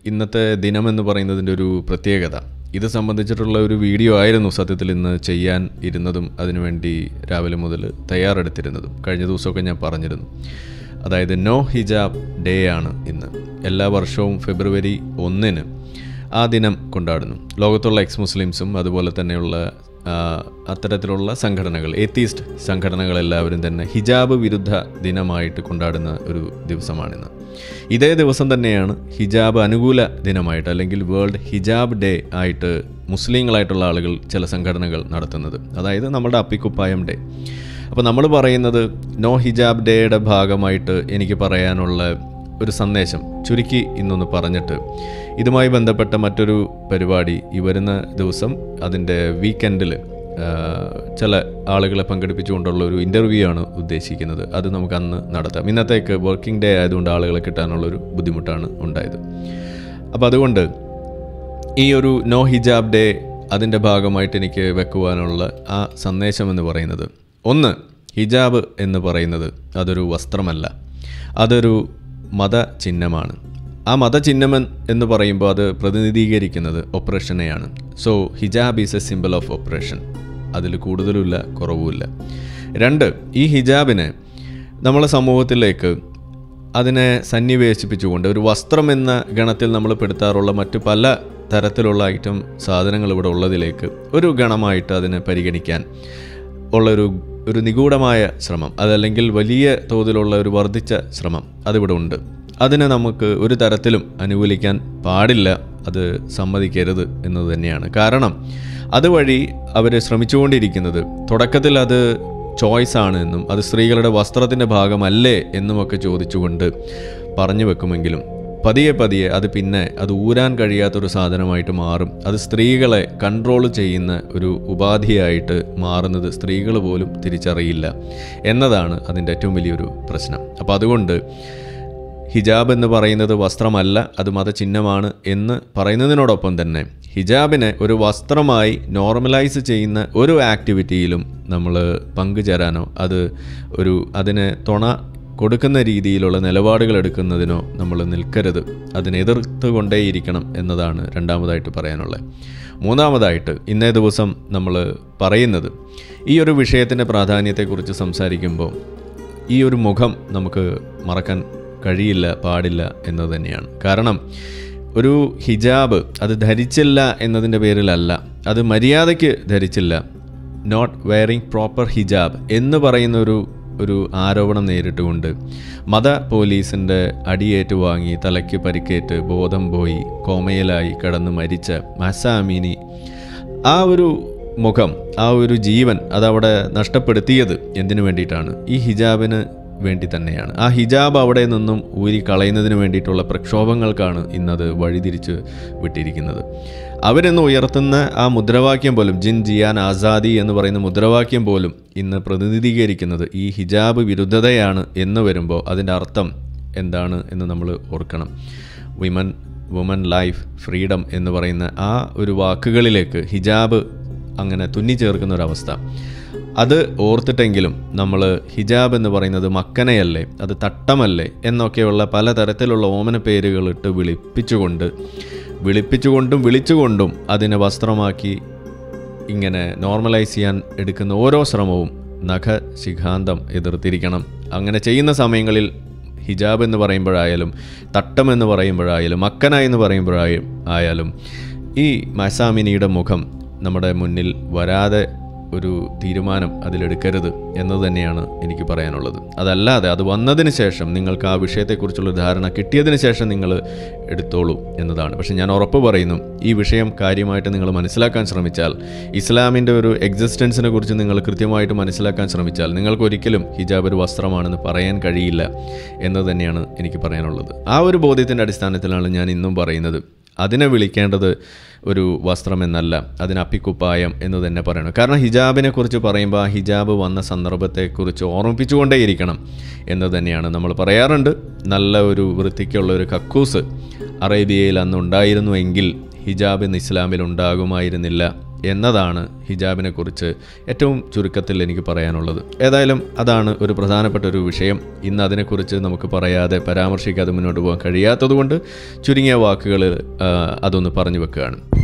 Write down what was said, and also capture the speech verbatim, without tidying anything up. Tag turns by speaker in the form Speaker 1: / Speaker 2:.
Speaker 1: ഇന്നത്തെ ദിനമെന്ന് പറയുന്നതിൻ്റെ ഒരു പ്രത്യേകത. ഇത് സംബന്ധിച്ചിട്ടുള്ള ഒരു വീഡിയോ ആയിരുന്നു സത്യത്തിൽ ഇന്ന് ചെയ്യാൻ ഇരുന്നതും അതിനുവേണ്ടി രാവിലെ മുതൽ തയ്യാറെടുത്തിരുന്നതും. കഴിഞ്ഞ ദിവസമൊക്കെ ഞാൻ പറഞ്ഞിരുന്നു. അതായത് നോ ഹിജാബ് ഡേ ആണ് ഇന്ന്. എല്ലാ വർഷവും ഫെബ്രുവരി ഒന്നിന് ആ ദിനം കൊണ്ടാടുന്നു. ലോകത്തുള്ള എക്സ് മുസ്ലിംസും അതുപോലെ തന്നെയുള്ള അത്തരത്തിലുള്ള സംഘടനകൾ, ഏത്തീസ്റ്റ് സംഘടനകളെല്ലാവരും തന്നെ ഹിജാബ് വിരുദ്ധ ദിനമായിട്ട് കൊണ്ടാടുന്ന ഒരു ദിവസമാണിന്ന്. ഇതേ ദിവസം തന്നെയാണ് ഹിജാബ് അനുകൂല ദിനമായിട്ട് അല്ലെങ്കിൽ വേൾഡ് ഹിജാബ് ഡേ ആയിട്ട് മുസ്ലിങ്ങളായിട്ടുള്ള ആളുകൾ ചില സംഘടനകൾ നടത്തുന്നത്. അതായത് നമ്മുടെ അപ്പിക്കുപ്പായം ഡേ. അപ്പോൾ നമ്മൾ പറയുന്നത് നോ ഹിജാബ് ഡേയുടെ ഭാഗമായിട്ട് എനിക്ക് പറയാനുള്ള ഒരു സന്ദേശം ചുരുക്കി ഇന്നൊന്ന് പറഞ്ഞിട്ട് ഇതുമായി ബന്ധപ്പെട്ട മറ്റൊരു പരിപാടി ഈ വരുന്ന ദിവസം അതിൻ്റെ വീക്കെൻഡിൽ ചില ആളുകളെ പങ്കെടുപ്പിച്ചുകൊണ്ടുള്ള ഒരു ഇൻ്റർവ്യൂ ആണ് ഉദ്ദേശിക്കുന്നത്. അത് നമുക്ക് അന്ന് നടത്താം. ഇന്നത്തേക്ക് വർക്കിംഗ് ഡേ ആയതുകൊണ്ട് ആളുകളെ കിട്ടാനുള്ളൊരു ബുദ്ധിമുട്ടാണ് ഉണ്ടായത്. അപ്പോൾ അതുകൊണ്ട് ഈ ഒരു നോ ഹിജാബ് ഡേ അതിൻ്റെ ഭാഗമായിട്ട് എനിക്ക് വെക്കുവാനുള്ള ആ സന്ദേശം എന്ന് പറയുന്നത്, ഒന്ന്, ഹിജാബ് എന്ന് പറയുന്നത് അതൊരു വസ്ത്രമല്ല, അതൊരു മതചിഹ്നമാണ്. ആ മതചിഹ്നം എന്ന് പറയുമ്പോൾ അത് പ്രതിനിധീകരിക്കുന്നത് ഒപ്രഷനെയാണ്. So hijab is a simple of oppression. അതിൽ കൂടുതലുമില്ല കുറവുമില്ല. രണ്ട്, ഈ ഹിജാബിനെ നമ്മളെ സമൂഹത്തിലേക്ക് അതിനെ സന്നിവേശിപ്പിച്ചുകൊണ്ട് ഒരു വസ്ത്രം എന്ന ഗണത്തിൽ നമ്മൾ പെടുത്താറുള്ള മറ്റു പല തരത്തിലുള്ള ഐറ്റം സാധനങ്ങൾ ഇവിടെ ഉള്ളതിലേക്ക് ഒരു ഗണമായിട്ട് അതിനെ പരിഗണിക്കാൻ ഉള്ളൊരു ഒരു നിഗൂഢമായ ശ്രമം, അതല്ലെങ്കിൽ വലിയ തോതിലുള്ള ഒരു വർദ്ധിച്ച ശ്രമം അതിവിടെ ഉണ്ട്. അതിനെ നമുക്ക് ഒരു തരത്തിലും അനുകൂലിക്കാൻ പാടില്ല, അത് സമ്മതിക്കരുത് എന്നത് തന്നെയാണ്. കാരണം അതുവഴി അവർ ശ്രമിച്ചുകൊണ്ടിരിക്കുന്നത് തുടക്കത്തിൽ അത് ചോയ്സാണ് എന്നും അത് സ്ത്രീകളുടെ വസ്ത്രത്തിൻ്റെ ഭാഗമല്ലേ എന്നുമൊക്കെ ചോദിച്ചുകൊണ്ട് പറഞ്ഞു വെക്കുമെങ്കിലും പതിയെ പതിയെ അത് പിന്നെ അത് ഊരാൻ കഴിയാത്തൊരു സാധനമായിട്ട് മാറും. അത് സ്ത്രീകളെ കൺട്രോൾ ചെയ്യുന്ന ഒരു ഉപാധിയായിട്ട് മാറുന്നത് സ്ത്രീകൾ പോലും തിരിച്ചറിയില്ല എന്നതാണ് അതിൻ്റെ ഏറ്റവും വലിയൊരു പ്രശ്നം. അപ്പോൾ അതുകൊണ്ട് ഹിജാബ് എന്ന് പറയുന്നത് വസ്ത്രമല്ല, അത് മതചിഹ്നമാണ് എന്ന് പറയുന്നതിനോടൊപ്പം തന്നെ ഹിജാബിനെ ഒരു വസ്ത്രമായി നോർമലൈസ് ചെയ്യുന്ന ഒരു ആക്ടിവിറ്റിയിലും നമ്മൾ പങ്കുചേരാനോ അത് ഒരു അതിനെ തുണ കൊടുക്കുന്ന രീതിയിലുള്ള നിലപാടുകൾ എടുക്കുന്നതിനോ നമ്മൾ നിൽക്കരുത്. അതിനെതിർത്ത് കൊണ്ടേയിരിക്കണം എന്നതാണ് രണ്ടാമതായിട്ട് പറയാനുള്ളത്. മൂന്നാമതായിട്ട് ഇന്നേ ദിവസം നമ്മൾ പറയുന്നത് ഈ ഒരു വിഷയത്തിൻ്റെ പ്രാധാന്യത്തെക്കുറിച്ച് സംസാരിക്കുമ്പോൾ ഈ ഒരു മുഖം നമുക്ക് മറക്കാൻ കഴിയില്ല, പാടില്ല എന്നത് തന്നെയാണ്. കാരണം ഒരു ഹിജാബ് അത് ധരിച്ചില്ല എന്നതിൻ്റെ പേരിലല്ല, അത് മര്യാദയ്ക്ക് ധരിച്ചില്ല, നോട്ട് വെയറിങ് പ്രോപ്പർ ഹിജാബ് എന്ന് പറയുന്ന ഒരു ഒരു ആരോപണം നേരിട്ടുകൊണ്ട് മത പോലീസിൻ്റെ അടിയേറ്റ് വാങ്ങി തലയ്ക്ക് പരിക്കേറ്റ് ബോധം പോയി കോമയിലായി കിടന്ന് മരിച്ച മഹ്സ അമീനി, ആ ഒരു മുഖം, ആ ഒരു ജീവൻ അതവിടെ നഷ്ടപ്പെടുത്തിയത് എന്തിനു വേണ്ടിയിട്ടാണ്? ഈ ഹിജാബിന് വേണ്ടി തന്നെയാണ്. ആ ഹിജാബ് അവിടെ നിന്നും ഊരി കളയുന്നതിന് വേണ്ടിയിട്ടുള്ള പ്രക്ഷോഭങ്ങൾക്കാണ് ഇന്നത് വഴിതിരിച്ച് വിട്ടിരിക്കുന്നത്. അവരെന്ന് ഉയർത്തുന്ന ആ മുദ്രാവാക്യം പോലും, ജിൻ ജിയാൻ ആസാദി എന്ന് പറയുന്ന മുദ്രാവാക്യം പോലും ഇന്ന് പ്രതിനിധീകരിക്കുന്നത് ഈ ഹിജാബ് വിരുദ്ധതയാണ് എന്ന് വരുമ്പോൾ അതിൻ്റെ അർത്ഥം എന്താണ് എന്ന് നമ്മൾ ഓർക്കണം. വിമൻ വുമൻ ലൈഫ് ഫ്രീഡം എന്ന് പറയുന്ന ആ ഒരു വാക്കുകളിലേക്ക് ഹിജാബ് അങ്ങനെ തുന്നിച്ചേർക്കുന്ന ഒരവസ്ഥ, അത് ഓർത്തിട്ടെങ്കിലും നമ്മൾ ഹിജാബ് എന്ന് പറയുന്നത് മക്കനയല്ലേ, അത് തട്ടമല്ലേ എന്നൊക്കെയുള്ള പലതരത്തിലുള്ള ഓമന പേരുകളിട്ട് വിളിപ്പിച്ചുകൊണ്ട് വിളിപ്പിച്ചുകൊണ്ടും വിളിച്ചുകൊണ്ടും അതിനെ വസ്ത്രമാക്കി ഇങ്ങനെ നോർമലൈസ് ചെയ്യാൻ എടുക്കുന്ന ഓരോ ശ്രമവും നഖശിഖാന്തം എതിർത്തിരിക്കണം. അങ്ങനെ ചെയ്യുന്ന സമയങ്ങളിൽ ഹിജാബ് എന്ന് പറയുമ്പോഴായാലും തട്ടം എന്ന് പറയുമ്പോഴായാലും മക്കന എന്ന് പറയുമ്പോഴായും ആയാലും ഈ മഹ്സ അമീനിയുടെ മുഖം നമ്മുടെ മുന്നിൽ വരാതെ ഒരു തീരുമാനം അതിലെടുക്കരുത് എന്നത് തന്നെയാണ് എനിക്ക് പറയാനുള്ളത്. അതല്ലാതെ അത് വന്നതിന് ശേഷം നിങ്ങൾക്ക് ആ വിഷയത്തെക്കുറിച്ചുള്ള ധാരണ കിട്ടിയതിന് ശേഷം നിങ്ങൾ എടുത്തോളൂ എന്നതാണ്. പക്ഷേ ഞാൻ ഉറപ്പ് പറയുന്നു, ഈ വിഷയം കാര്യമായിട്ട് നിങ്ങൾ മനസ്സിലാക്കാൻ ശ്രമിച്ചാൽ, ഇസ്ലാമിൻ്റെ ഒരു എക്സിസ്റ്റൻസിനെ കുറിച്ച് നിങ്ങൾ കൃത്യമായിട്ട് മനസ്സിലാക്കാൻ ശ്രമിച്ചാൽ നിങ്ങൾക്കൊരിക്കലും ഹിജാബ് ഒരു വസ്ത്രമാണെന്ന് പറയാൻ കഴിയില്ല എന്നത് തന്നെയാണ് എനിക്ക് പറയാനുള്ളത്. ആ ഒരു ബോധ്യത്തിൻ്റെ അടിസ്ഥാനത്തിലാണ് ഞാൻ ഇന്നും പറയുന്നത് അതിനെ വിളിക്കേണ്ടത് ഒരു വസ്ത്രമെന്നല്ല, അതിന് അപ്പിക്കുപ്പായം എന്ന് തന്നെ പറയണം. കാരണം ഹിജാബിനെ കുറിച്ച് പറയുമ്പോൾ ആ ഹിജാബ് വന്ന സന്ദർഭത്തെക്കുറിച്ച് ഓർമ്മിപ്പിച്ചുകൊണ്ടേയിരിക്കണം എന്ന് തന്നെയാണ് നമ്മൾ പറയാറുണ്ട്. നല്ല ഒരു വൃത്തിക്കുള്ള ഒരു കക്കൂസ് അറേബ്യയിൽ അന്ന് ഉണ്ടായിരുന്നുവെങ്കിൽ ഹിജാബ് ഇന്ന് ഇസ്ലാമിൽ ഉണ്ടാകുമായിരുന്നില്ല എന്നതാണ് ഹിജാബിനെക്കുറിച്ച് ഏറ്റവും ചുരുക്കത്തിൽ എനിക്ക് പറയാനുള്ളത്. ഏതായാലും അതാണ് ഒരു പ്രധാനപ്പെട്ട ഒരു വിഷയം. ഇന്ന് അതിനെക്കുറിച്ച് നമുക്ക് പറയാതെ പരാമർശിക്കാതെ മുന്നോട്ട് പോകാൻ കഴിയാത്തതുകൊണ്ട് ചുരുങ്ങിയ വാക്കുകളിൽ അതൊന്ന് പറഞ്ഞു വെക്കുകയാണ്.